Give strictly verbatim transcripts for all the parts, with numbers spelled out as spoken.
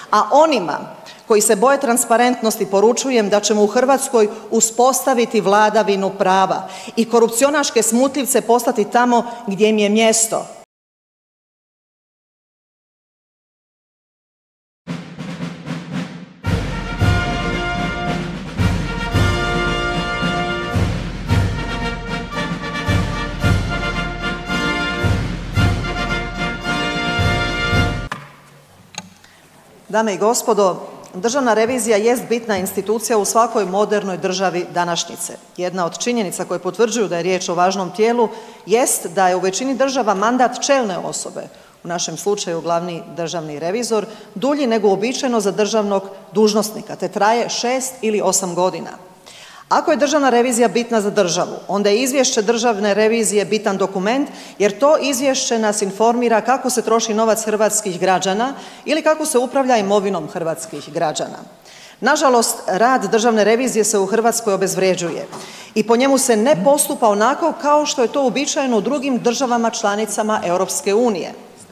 A onima koji se boje transparentnosti poručujem da ćemo u Hrvatskoj uspostaviti vladavinu prava i korupcionaške smutljivce poslati tamo gdje im je mjesto. Dame i gospodo, Državna revizija jest bitna institucija u svakoj modernoj državi današnjice. Jedna od činjenica koje potvrđuju da je riječ o važnom tijelu jest da je u većini država mandat čelne osobe, u našem slučaju glavni državni revizor, dulji nego uobičajeno za državnog dužnosnika, te traje šest ili osam godina. Ako je Državna revizija bitna za državu, onda je izvješće Državne revizije bitan dokument jer to izvješće nas informira kako se troši novac hrvatskih građana ili kako se upravlja imovinom hrvatskih građana. Nažalost, rad Državne revizije se u Hrvatskoj obezvrjeđuje i po njemu se ne postupa onako kao što je to uobičajeno u drugim državama članicama Europske unije.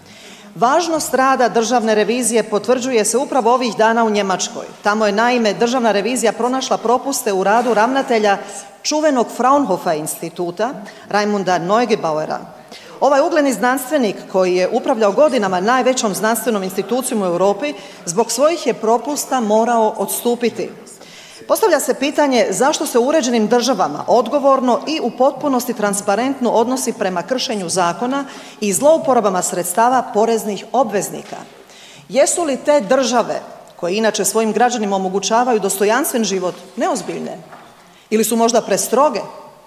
Važnost rada Državne revizije potvrđuje se upravo ovih dana u Njemačkoj. Tamo je naime Državna revizija pronašla propuste u radu ravnatelja čuvenog Fraunhofer instituta Raimunda Neugebauera. Ovaj ugledni znanstvenik koji je upravljao godinama najvećom znanstvenom institucijom u Europi zbog svojih je propusta morao odstupiti. Postavlja se pitanje zašto se u uređenim državama odgovorno i u potpunosti transparentno odnosi prema kršenju zakona i zlouporabama sredstava poreznih obveznika. Jesu li te države, koje inače svojim građanima omogućavaju dostojanstven život, neozbiljne? Ili su možda prestroge?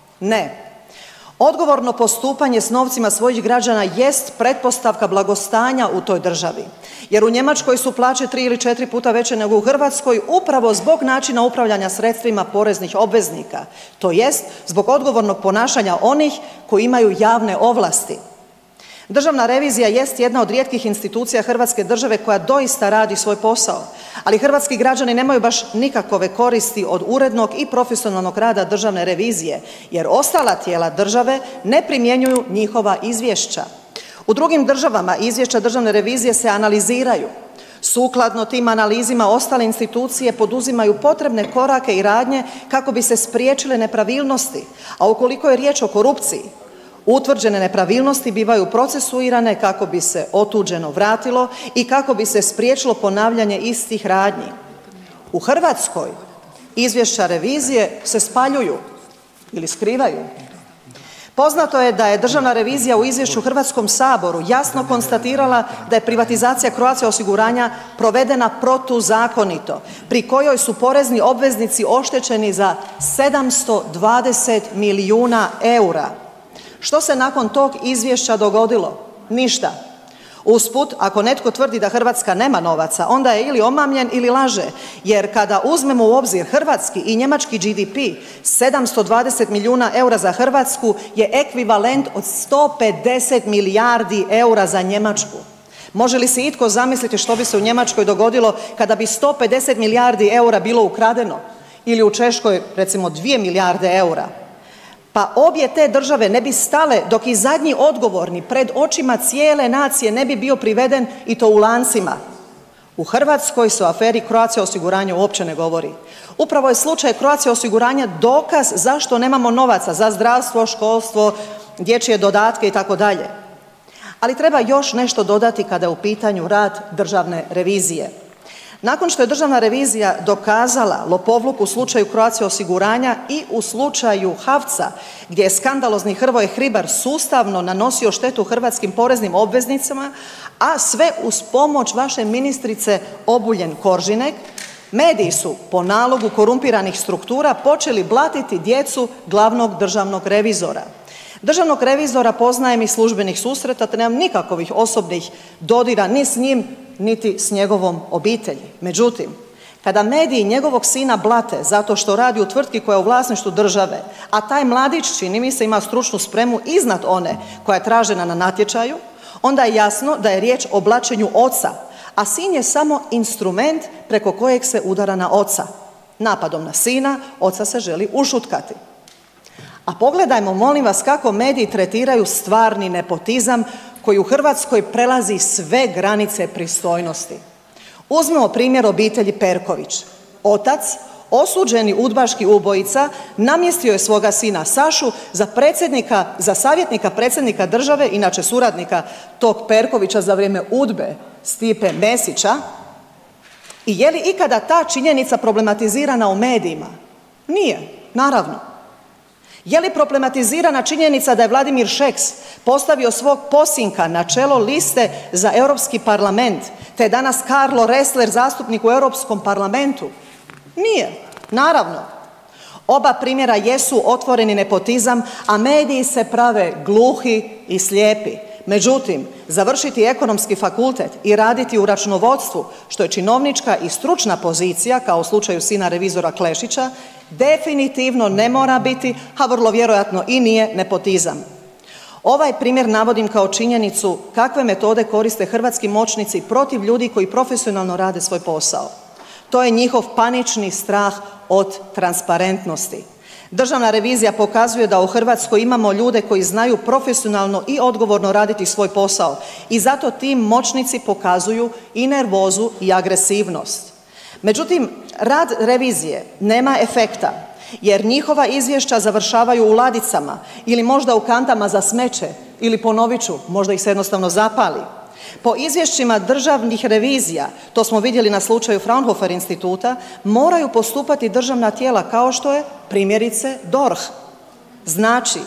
Ne. Odgovorno postupanje s novcima svojih građana jest pretpostavka blagostanja u toj državi, jer u Njemačkoj su plaće tri ili četiri puta veće nego u Hrvatskoj upravo zbog načina upravljanja sredstvima poreznih obveznika, to jest zbog odgovornog ponašanja onih koji imaju javne ovlasti. Državna revizija jest jedna od rijetkih institucija Hrvatske države koja doista radi svoj posao, ali hrvatski građani nemaju baš nikakove koristi od urednog i profesionalnog rada Državne revizije, jer ostala tijela države ne primjenjuju njihova izvješća. U drugim državama izvješća Državne revizije se analiziraju. Sukladno tim analizama ostale institucije poduzimaju potrebne korake i radnje kako bi se spriječile nepravilnosti, a ukoliko je riječ o korupciji, utvrđene nepravilnosti bivaju procesuirane kako bi se otuđeno vratilo i kako bi se spriječilo ponavljanje istih radnji. U Hrvatskoj izvješća revizije se spaljuju ili skrivaju. Poznato je da je Državna revizija u izvješću Hrvatskom saboru jasno konstatirala da je privatizacija Croatia osiguranja provedena protuzakonito, pri kojoj su porezni obveznici oštećeni za sedamsto dvadeset milijuna eura. Što se nakon tog izvješća dogodilo? Ništa. Usput, ako netko tvrdi da Hrvatska nema novaca, onda je ili omamljen ili laže, jer kada uzmemo u obzir hrvatski i njemački G D P, sedamsto dvadeset milijuna eura za Hrvatsku je ekvivalent od sto pedeset milijardi eura za Njemačku. Može li si itko zamisliti što bi se u Njemačkoj dogodilo kada bi sto pedeset milijardi eura bilo ukradeno? Ili u Češkoj, recimo, dvije milijarde eura? Pa obje te države ne bi stale dok i zadnji odgovorni pred očima cijele nacije ne bi bio priveden i to u lancima. U Hrvatskoj se o aferi Croatia osiguranja uopće ne govori. Upravo je slučaj Croatia osiguranja dokaz zašto nemamo novaca za zdravstvo, školstvo, dječje dodatke itd. Ali treba još nešto dodati kada je u pitanju rad Državne revizije. Nakon što je Državna revizija dokazala lopovluk u slučaju Croatia osiguranja i u slučaju HAVC-a gdje je skandalozni Hrvoje Hribar sustavno nanosio štetu hrvatskim poreznim obveznicama, a sve uz pomoć vaše ministrice Obuljen Koržinek, mediji su po nalogu korumpiranih struktura počeli blatiti djecu glavnog državnog revizora. Državnog revizora poznajem iz službenih susreta te nemam nikakvih osobnih dodira ni s njim niti s njegovom obitelji. Međutim, kada mediji njegovog sina blate zato što radi u tvrtki koja je u vlasništvu države, a taj mladić, čini mi se, ima stručnu spremu iznad one koja je tražena na natječaju, onda je jasno da je riječ o blaćenju oca, a sin je samo instrument preko kojeg se udara na oca. Napadom na sina, oca se želi ušutkati. A pogledajmo, molim vas, kako mediji tretiraju stvarni nepotizam koji u Hrvatskoj prelazi sve granice pristojnosti. Uzmimo primjer obitelji Perković. Otac, osuđeni udbaški ubojica, namjestio je svoga sina Sašu za predsjednika, za savjetnika predsjednika države, inače suradnika tog Perkovića za vrijeme udbe Stipe Mesića. I je li ikada ta činjenica problematizirana u medijima? Nije, naravno. Je li problematizirana činjenica da je Vladimir Šeks postavio svog posinka na čelo liste za Europski parlament, te je danas Karlo Ressler zastupnik u Europskom parlamentu? Nije, naravno. Oba primjera jesu otvoreni nepotizam, a mediji se prave gluhi i slijepi. Međutim, završiti ekonomski fakultet i raditi u računovodstvu, što je činovnička i stručna pozicija, kao u slučaju sina revizora Klešića, definitivno ne mora biti, a vrlo vjerojatno i nije, nepotizam. Ovaj primjer navodim kao činjenicu kakve metode koriste hrvatski moćnici protiv ljudi koji profesionalno rade svoj posao. To je njihov panični strah od transparentnosti. Državna revizija pokazuje da u Hrvatskoj imamo ljude koji znaju profesionalno i odgovorno raditi svoj posao i zato ti moćnici pokazuju i nervozu i agresivnost. Međutim, rad revizije nema efekta jer njihova izvješća završavaju u ladicama ili možda u kantama za smeće ili, ponovit ću, možda ih se jednostavno zapali. Po izvješćima državnih revizija, to smo vidjeli na slučaju Fraunhofer instituta, moraju postupati državna tijela kao što je primjerice D O R H. Znači,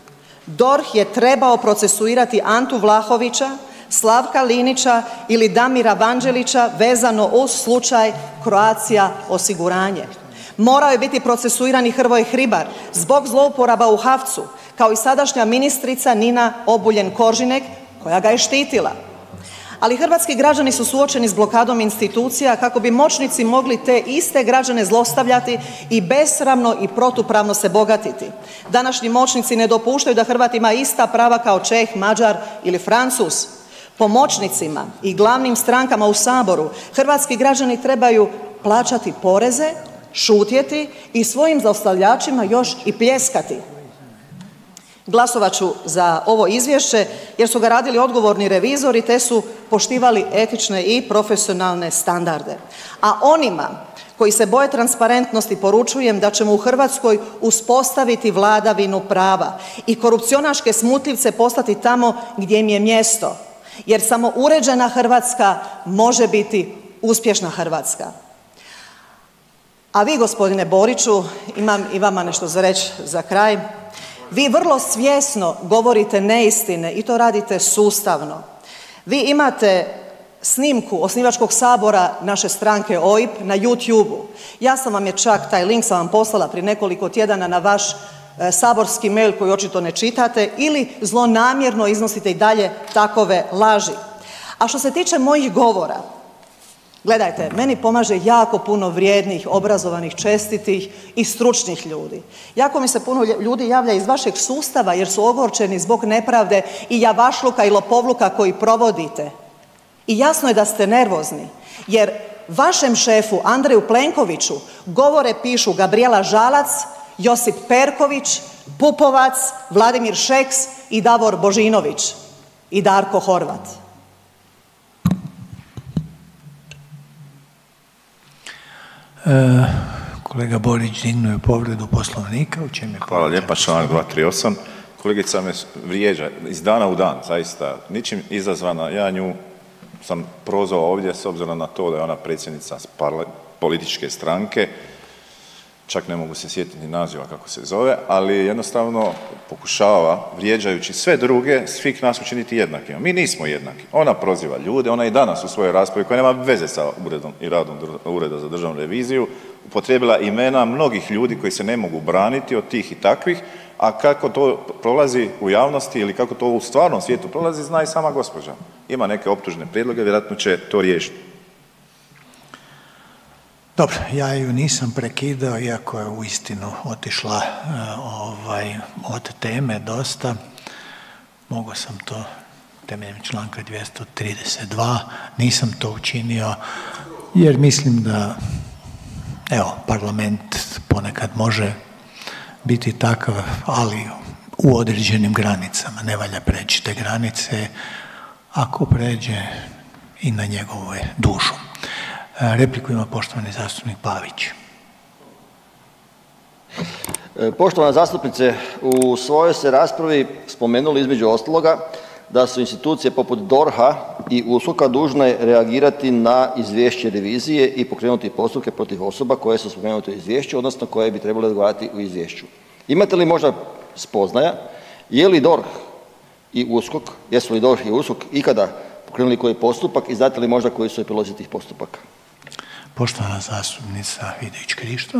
D O R H je trebao procesuirati Antu Vlahovića, Slavka Linića ili Damira Vanđelića vezano uz slučaj Croatia osiguranje. Morao je biti procesuirani Hrvoje Hribar zbog zlouporaba u HAVC-u, kao i sadašnja ministrica Nina Obuljen Koržinek koja ga je štitila. Ali hrvatski građani su suočeni s blokadom institucija kako bi moćnici mogli te iste građane zlostavljati i besramno i protupravno se bogatiti. Današnji moćnici ne dopuštaju da Hrvat ima ista prava kao Čeh, Mađar ili Francuz. Po moćnicima i glavnim strankama u Saboru hrvatski građani trebaju plaćati poreze, šutjeti i svojim zlostavljačima još i pljeskati. Glasovat ću za ovo izvješće jer su ga radili odgovorni revizori te su poštivali etične i profesionalne standarde. A onima koji se boje transparentnosti poručujem da ćemo u Hrvatskoj uspostaviti vladavinu prava i korupcionaške smutljivce poslati tamo gdje im je mjesto. Jer samo uređena Hrvatska može biti uspješna Hrvatska. A vi, gospodine Boriću, imam i vama nešto za reći za kraj. Vi vrlo svjesno govorite neistine i to radite sustavno. Vi imate snimku osnivačkog sabora naše stranke O I B na YouTubeu. Ja sam vam je čak, taj link sam vam poslala prije nekoliko tjedana na vaš e, saborski mail koji očito ne čitate ili zlonamjerno iznosite i dalje takove laži. A što se tiče mojih govora, gledajte, meni pomaže jako puno vrijednih, obrazovanih, čestitih i stručnih ljudi. Jako mi se puno ljudi javlja iz vašeg sustava jer su ogorčeni zbog nepravde i javašluka i lopovluka koji provodite. I jasno je da ste nervozni jer vašem šefu Andreju Plenkoviću govore pišu Gabrijela Žalac, Josip Perković, Pupovac, Vladimir Šeks i Davor Božinović i Darko Horvat. E, kolega Borić dignuo je povredu Poslovnika. U čem je povređen? Hvala lijepa, članak dva tri osam. Kolegica me vrijeđa iz dana u dan, zaista, ničim izazvana. Ja nju sam prozvao ovdje s obzirom na to da je ona predsjednica političke stranke, čak ne mogu se sjetiti naziva kako se zove, ali jednostavno pokušava, vrijeđajući sve druge, svih nas učiniti jednakima. Mi nismo jednaki. Ona proziva ljude, ona i danas u svojoj raspravi, koja nema veze sa uredom i radom Ureda za državnu reviziju, upotrijebila imena mnogih ljudi koji se ne mogu braniti od tih i takvih, a kako to prolazi u javnosti ili kako to u stvarnom svijetu prolazi, zna i sama gospođa. Ima neke optužne prijedloge, vjerojatno će to riješiti. Dobro, ja ju nisam prekidao, iako je uistinu otišla ovaj, od teme dosta. Mogao sam to temeljem članka dvjesto trideset dva, nisam to učinio jer mislim da, evo, parlament ponekad može biti takav, ali u određenim granicama, ne valja preći te granice, ako pređe i na njegovu dušu. Repliku ima poštovani zastupnik Pavić. Poštovana zastupnice, u svojoj ste raspravi spomenuli između ostaloga da su institucije poput D O R H-a i U S K O-a dužne reagirati na izvješće revizije i pokrenuti postupke protiv osoba koje su spomenute u izvješću odnosno koje bi trebale odgovarati u izvješću. Imate li možda spoznaja je li D O R H i U S K O, jesu li D O R H i U S K O ikada pokrenuli koji postupak i znate li možda koji su epilozi tih postupaka? Poštovana zastupnica Vidović Krišto.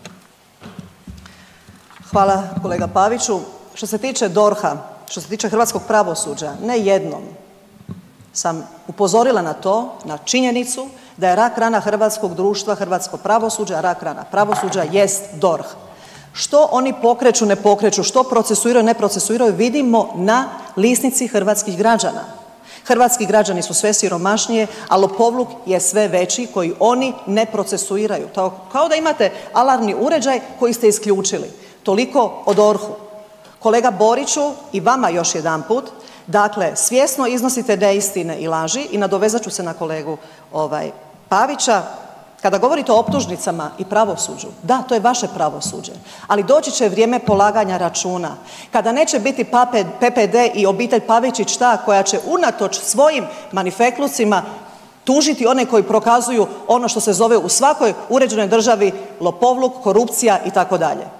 Hvala kolega Paviću. Što se tiče D O R H-a, što se tiče hrvatskog pravosuđa, ne jednom sam upozorila na to, na činjenicu da je rak rana hrvatskog društva hrvatsko pravosuđe, a rak rana pravosuđa jest D O R H. Što oni pokreću, ne pokreću, što procesuiraju, ne procesuiraju vidimo na lisnici hrvatskih građana. Hrvatski građani su sve siromašnije, a lopovluk je sve veći koji oni ne procesuiraju. Kao da imate alarmni uređaj koji ste isključili. Toliko o D O R H-u. Kolega Boriću i vama još jedanput, dakle svjesno iznosite neistine i laži i nadovezat ću se na kolegu ovaj, Pavića. Kada govorite o optužnicama i pravosuđu, da, to je vaše pravosuđe, ali doći će vrijeme polaganja računa kada neće biti P P D i obitelj Pavičić ta koja će unatoč svojim manifetlucima tužiti one koji prokazuju ono što se zove u svakoj uređenoj državi lopovluk, korupcija i tako dalje.